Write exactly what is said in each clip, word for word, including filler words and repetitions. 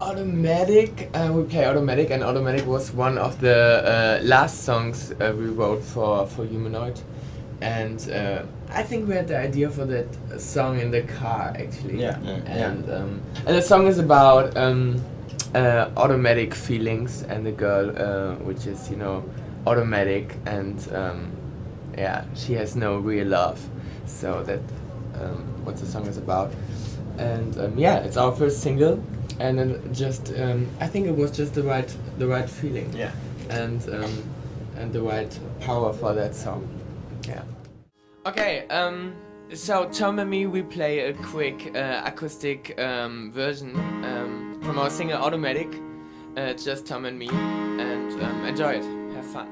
Automatic, uh, we play Automatic, and Automatic was one of the uh, last songs uh, we wrote for, for Humanoid. And uh, I think we had the idea for that song in the car, actually. Yeah. yeah. And, um, and the song is about um, uh, automatic feelings and the girl, uh, which is, you know, automatic, and um, yeah, she has no real love. So that um, what the song is about. And um, yeah, it's our first single, and then just um, I think it was just the right the right feeling. Yeah. And um, and the right power for that song. Yeah. Okay. Um. So Tom and me, we play a quick uh, acoustic um, version um, from our single Automatic. Uh, just Tom and me, and um, enjoy it. Have fun.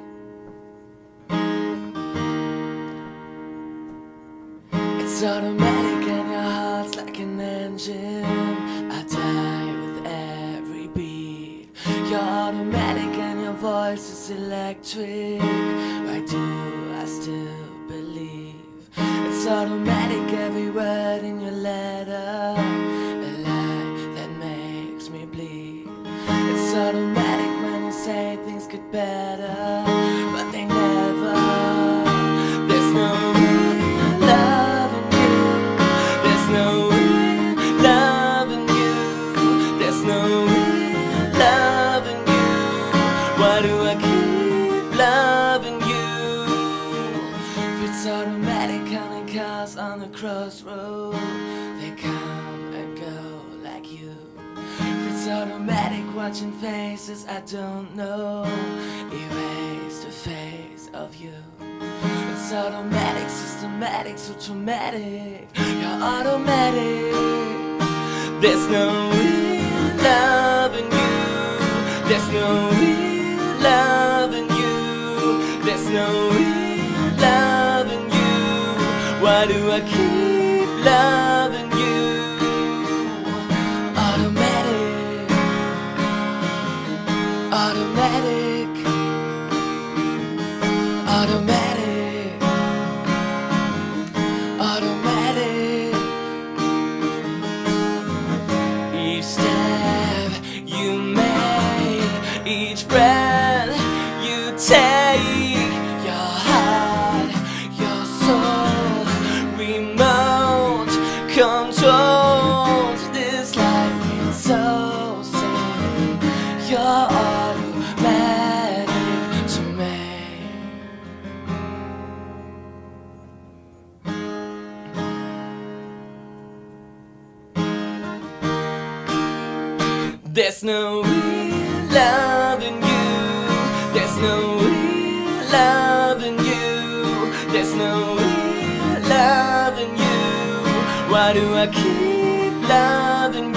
It's automatic and your heart's like an engine. I die with every beat. You're automatic and your voice is electric. Why do I still believe? It's automatic, every word in your letter, a lie that makes me bleed. It's automatic when you say things get better, but they never. There's no real love in you. There's no real love in you. There's no real love in you. Why do I keep loving you? If it's automatic, counting cars on the crossroad, they come and go like you. If it's automatic, watching faces I don't know, erase the face of you. It's automatic, systematic, so traumatic. You're automatic. There's no real love in you. There's no real love in you. There's no real love in you. Why do I keep loving you? Automatic, automatic, automatic, automatic. Each step you make, each breath you take, your heart, your soul, remote controlled. This life feels so sane. You're automatic to me. There's no real love in you. There's no real love in you. There's no real love in you. Why do I keep loving you?